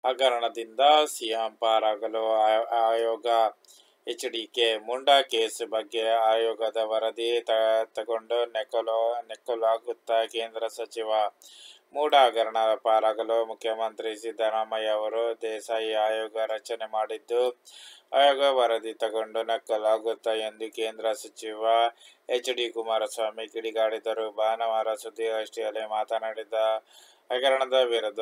ಹಗರಣದಿಂದ CM ಪಾರಾಗಲು ಆಯೋಗ HDK Munda case ಬಗ್ಗೆ ಆಯೋಗದ ವರದಿ ತಗೊಂಡು ನಕಲಾಗುತ್ತಾ ಕೇಂದ್ರ ಸಚಿವ. ಮೂಡಾ ಹಗರಣ ಪಾರಾಗಲು ಮುಖ್ಯಮಂತ್ರಿ ಸಿದ್ದರಾಮಯ್ಯ ಅವರು ದೇಸಾಯಿ ಆಯೋಗ ರಚನೆ ಮಾಡಿದ್ದು, ಆಯೋಗ ವರದಿ ತಗೊಂಡು ನಕಲಾಗುತ್ತಾ ಎಂದು ಕೇಂದ್ರ ಸಚಿವ ಎಚ್. ಡಿ. ಕುಮಾರಸ್ವಾಮಿ ಕಿಡಿಕಾರಿದರು. ಭಾನುವಾರ ಸುದ್ದಿಗೋಷ್ಠಿಯಲ್ಲಿ ಮಾತನಾಡಿದ ಹಗರಣದ ವಿರುದ್ಧ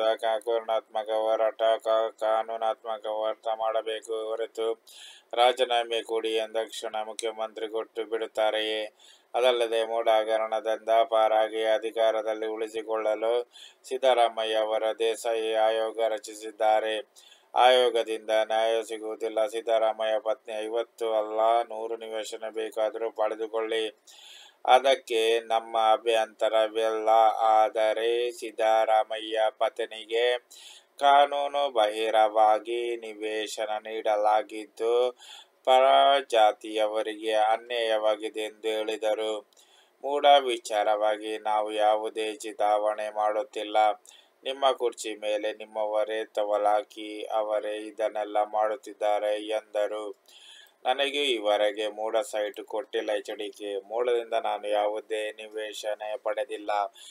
ಕಾನೂನಾತ್ಮಕ ಹೋರಾಟ ಮಾಡಬೇಕು ಹೊರತು ರಾಜೀನಾಮೆ ಕೊಡಿ ಎಂದಾಕ್ಷಣ ಮುಖ್ಯಮಂತ್ರಿ ಕೊಟ್ಟು ಬಿಡುತ್ತಾರೆಯೇ? ಅದಲ್ಲದೆ ಮೂಡಾ ಹಗರಣದಿಂದ ಪಾರಾಗಿ ಅಧಿಕಾರದಲ್ಲಿ ಉಳಿಸಿಕೊಳ್ಳಲು ಸಿದ್ದರಾಮಯ್ಯ ಅವರು ದೇಸಾಯಿ ಆಯೋಗ ರಚಿಸಿದ್ದಾರೆ. ಆಯೋಗದಿಂದ ನ್ಯಾಯ ಸಿಗುವುದಿಲ್ಲ. ಸಿದ್ದರಾಮಯ್ಯ ಪತ್ನಿ 50 ಅಲ್ಲ 100 ನಿವೇಶನ ಬೇಕಾದರೂ ಪಡೆದುಕೊಳ್ಳಿ, ಅದಕ್ಕೆ ನಮ್ಮ ಅಭ್ಯಂತರವಿಲ್ಲ. ಆದರೆ ಸಿದ್ದರಾಮಯ್ಯ ಪತ್ನಿಗೆ ಕಾನೂನು ಬಾಹಿರವಾಗಿ ನಿವೇಶನ ನೀಡಲಾಗಿದ್ದು ಪರಜಾತಿಯವರಿಗೆ ಅನ್ಯಾಯವಾಗಿದೆ ಎಂದು ಹೇಳಿದರು. ಮೂಡಾ ವಿಚಾರವಾಗಿ ನಾವು ಯಾವುದೇ ಚಿತಾವಣೆ ಮಾಡುತ್ತಿಲ್ಲ. ನಿಮ್ಮ ಕುರ್ಚಿ ಮೇಲೆ ನಿಮ್ಮವರೇ ಟವಲ್ಹಾಕಿ ಅವರೇ ಇದನ್ನೆಲ್ಲ ಮಾಡುತ್ತಿದ್ದಾರೆ ಎಂದರು. ನನಗೆ ಈವರೆಗೆ ಮೂಡಾ ಸೈಟ್ ಕೊಟ್ಟಿಲ್ಲ ಎಚ್ಡಿಕೆ. ಮೂಡಾದಿಂದ ನಾನು ಯಾವುದೇ ನಿವೇಶನ ಪಡೆದಿಲ್ಲ.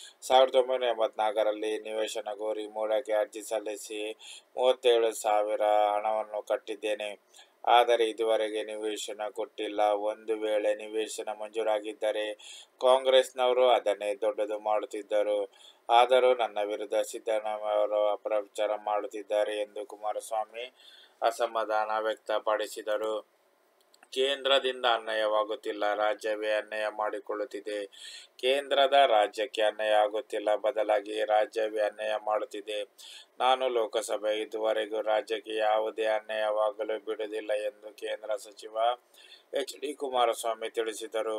1984ರಲ್ಲಿ ನಿವೇಶನ ಕೋರಿ ಮೂಡಾಕ್ಕೆ ಅರ್ಜಿ ಸಲ್ಲಿಸಿ 37,000 ಹಣವನ್ನು ಕಟ್ಟಿದ್ದೇನೆ. ಆದರೆ ಇದುವರೆಗೆ ನಿವೇಶನ ಕೊಟ್ಟಿಲ್ಲ. ಒಂದು ವೇಳೆ ನಿವೇಶನ ಮಂಜೂರಾಗಿದ್ದರೆ ಕಾಂಗ್ರೆಸ್ನವರು ಅದನ್ನೇ ದೊಡ್ಡದು ಮಾಡುತ್ತಿದ್ದರು. ಆದರೂ ನನ್ನ ವಿರುದ್ಧ ಸಿದ್ದರಾಮಯ್ಯ ಅವರು ಅಪಪ್ರಚಾರ ಮಾಡುತ್ತಿದ್ದಾರೆ ಎಂದು ಕುಮಾರಸ್ವಾಮಿ ಅಸಮಾಧಾನ ವ್ಯಕ್ತಪಡಿಸಿದರು. ಕೇಂದ್ರದಿಂದ ಅನ್ಯಾಯವಾಗುತ್ತಿಲ್ಲ, ರಾಜ್ಯವೇ ಅನ್ಯಾಯ ಮಾಡಿಕೊಳ್ಳುತ್ತಿದೆ. ಕೇಂದ್ರದ ರಾಜ್ಯಕ್ಕೆ ಅನ್ಯಾಯ ಆಗುತ್ತಿಲ್ಲ, ಬದಲಾಗಿ ರಾಜ್ಯವೇ ಅನ್ಯಾಯ ಮಾಡುತ್ತಿದೆ. ನಾನು ಲೋಕಸಭೆ ಇದುವರೆಗೂ ರಾಜ್ಯಕ್ಕೆ ಯಾವುದೇ ಅನ್ಯಾಯವಾಗಲು ಬಿಡುವುದಿಲ್ಲ ಎಂದು ಕೇಂದ್ರ ಸಚಿವ ಎಚ್. ಡಿ. ಕುಮಾರಸ್ವಾಮಿ ತಿಳಿಸಿದರು.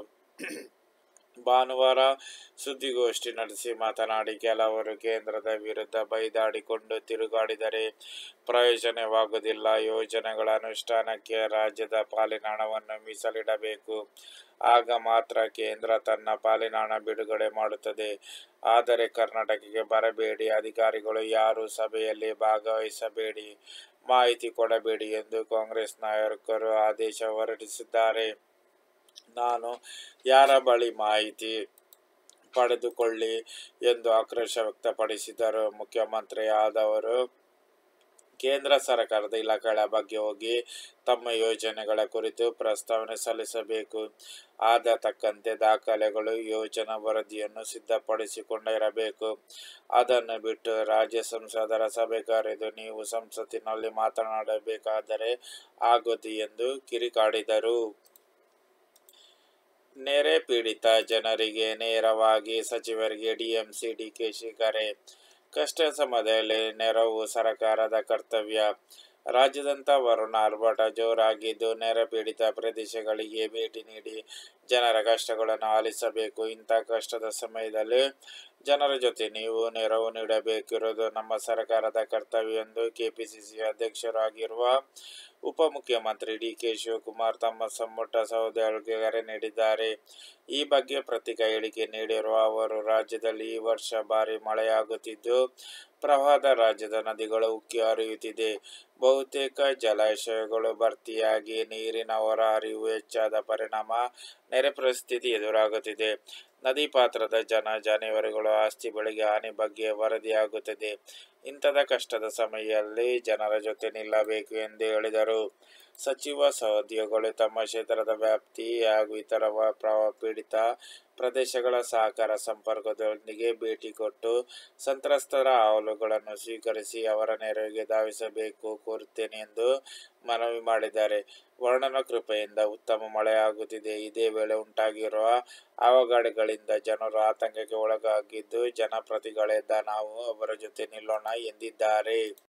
ಭಾನುವಾರ ಸುದ್ದಿಗೋಷ್ಠಿ ನಡೆಸಿ ಮಾತನಾಡಿ, ಕೆಲವರು ಕೇಂದ್ರದ ವಿರುದ್ಧ ಬೈದಾಡಿಕೊಂಡು ತಿರುಗಾಡಿದರೆ ಪ್ರಯೋಜನವಾಗುವುದಿಲ್ಲ. ಯೋಜನೆಗಳ ಅನುಷ್ಠಾನಕ್ಕೆ ರಾಜ್ಯದ ಪಾಲಿನ ಹಣವನ್ನು ಮೀಸಲಿಡಬೇಕು. ಆಗ ಮಾತ್ರ ಕೇಂದ್ರ ತನ್ನ ಪಾಲಿನ ಹಣ ಬಿಡುಗಡೆ ಮಾಡುತ್ತದೆ. ಆದರೆ ಕರ್ನಾಟಕಕ್ಕೆ ಬರಬೇಡಿ, ಅಧಿಕಾರಿಗಳು ಯಾರೂ ಸಭೆಯಲ್ಲಿ ಭಾಗವಹಿಸಬೇಡಿ, ಮಾಹಿತಿ ಕೊಡಬೇಡಿ ಎಂದು ಕಾಂಗ್ರೆಸ್ ನಾಯಕರು ಆದೇಶ ಹೊರಡಿಸಿದ್ದಾರೆ. ನಾನು ಯಾರ ಬಳಿ ಮಾಹಿತಿ ಪಡೆದುಕೊಳ್ಳಿ ಎಂದು ಆಕ್ರೋಶ ವ್ಯಕ್ತಪಡಿಸಿದರು. ಮುಖ್ಯಮಂತ್ರಿ ಆದವರು ಕೇಂದ್ರ ಸರ್ಕಾರದ ಇಲಾಖೆಗಳ ಬಗ್ಗೆ ಹೋಗಿ ತಮ್ಮ ಯೋಜನೆಗಳ ಕುರಿತು ಪ್ರಸ್ತಾವನೆ ಸಲ್ಲಿಸಬೇಕು. ಆದ ತಕ್ಕಂತೆ ದಾಖಲೆಗಳು, ಯೋಜನಾ ವರದಿಯನ್ನು ಸಿದ್ಧಪಡಿಸಿಕೊಂಡಿರಬೇಕು. ಅದನ್ನು ಬಿಟ್ಟು ರಾಜ್ಯ ಸಂಸದರ ಸಭೆ ಕರೆದು ನೀವು ಸಂಸತ್ತಿನಲ್ಲಿ ಮಾತನಾಡಬೇಕಾದರೆ ಆಗೋದು ಎಂದು ಕಿಡಿಕಾರಿದರು. ನೆರೆ ಪೀಡಿತ ಜನರಿಗೆ ನೇರವಾಗಿ ಸಚಿವರಿಗೆ ಟಿಎಂಸಿ ಡಿಕೆಶಿ ಕರೆ. ಕಷ್ಟ ಸಮಯದಲ್ಲಿ ನೆರವು ಸರ್ಕಾರದ ಕರ್ತವ್ಯ. ರಾಜ್ಯಾದ್ಯಂತ ವರುಣ ಆರ್ಭಟ ಜೋರಾಗಿದ್ದು, ನೆರೆ ಪೀಡಿತ ಪ್ರದೇಶಗಳಿಗೆ ಭೇಟಿ ನೀಡಿ ಜನರ ಕಷ್ಟಗಳನ್ನು ಆಲಿಸಬೇಕು. ಇಂಥ ಕಷ್ಟದ ಸಮಯದಲ್ಲಿ ಜನರ ಜೊತೆ ನೀವು ನೆರವು ನೀಡಬೇಕಿರುವುದು ನಮ್ಮ ಸರ್ಕಾರದ ಕರ್ತವ್ಯ ಎಂದು ಕೆಪಿಸಿಸಿ ಅಧ್ಯಕ್ಷರೂ ಆಗಿರುವ ಉಪಮುಖ್ಯಮಂತ್ರಿ ಡಿ. ಕೆ. ಶಿವಕುಮಾರ್ ತಮ್ಮ ಸಂಪುಟ ಸಹೋದ್ಯೋಗಿಗಳಿಗೆ ಕರೆ ನೀಡಿದ್ದಾರೆ. ಈ ಬಗ್ಗೆ ಪತ್ರಿಕಾ ಹೇಳಿಕೆ ನೀಡಿರುವ ಅವರು, ರಾಜ್ಯದಲ್ಲಿ ಈ ವರ್ಷ ಭಾರೀ ಮಳೆಯಾಗುತ್ತಿದ್ದು, ಪ್ರವಾಹದ ರಾಜ್ಯದ ನದಿಗಳು ಉಕ್ಕಿ ಹರಿಯುತ್ತಿದೆ. ಬಹುತೇಕ ಜಲಾಶಯಗಳು ಭರ್ತಿಯಾಗಿ ನೀರಿನ ಹೊರ ಹರಿವು ಹೆಚ್ಚಾದ ಪರಿಣಾಮ ನೆರೆ ಪರಿಸ್ಥಿತಿ ಎದುರಾಗುತ್ತಿದೆ. ನದಿ ಪಾತ್ರದ ಜಾನುವಾರುಗಳ ಆಸ್ತಿ ಬೆಳೆಗೆ ಹಾನಿ ಬಗ್ಗೆ ವರದಿಯಾಗುತ್ತಿದೆ. ಇಂತಹ ಕಷ್ಟದ ಸಮಯದಲ್ಲಿ ಜನರ ಜೊತೆ ನಿಲ್ಲಬೇಕು ಎಂದು ಹೇಳಿದರು. ಸಚಿವ ಸಹೋದ್ಯೋಗಿಗಳು ತಮ್ಮ ಕ್ಷೇತ್ರದ ವ್ಯಾಪ್ತಿ ಹಾಗೂ ಇತರ ಪ್ರವಾಹ ಪೀಡಿತ ಪ್ರದೇಶಗಳ ಸಹಕಾರ ಸಂಪರ್ಕದೊಂದಿಗೆ ಭೇಟಿ ಕೊಟ್ಟು ಸಂತ್ರಸ್ತರ ಅಹವಾಲುಗಳನ್ನು ಸ್ವೀಕರಿಸಿ ಅವರ ನೆರವಿಗೆ ಧಾವಿಸಬೇಕು ಕೋರುತ್ತೇನೆ ಎಂದು ಮನವಿ ಮಾಡಿದ್ದಾರೆ. ವರುಣನ ಕೃಪೆಯಿಂದ ಉತ್ತಮ ಮಳೆಯಾಗುತ್ತಿದೆ. ಇದೇ ವೇಳೆ ಉಂಟಾಗಿರುವ ಅವಘಡಗಳಿಂದ ಜನರು ಆತಂಕಕ್ಕೆ ಒಳಗಾಗಿದ್ದು, ಜನಪ್ರತಿನಿಧಿಗಳೆದ್ದ ನಾವು ಅವರ ಜೊತೆ ನಿಲ್ಲೋಣ ಎಂದಿದ್ದಾರೆ.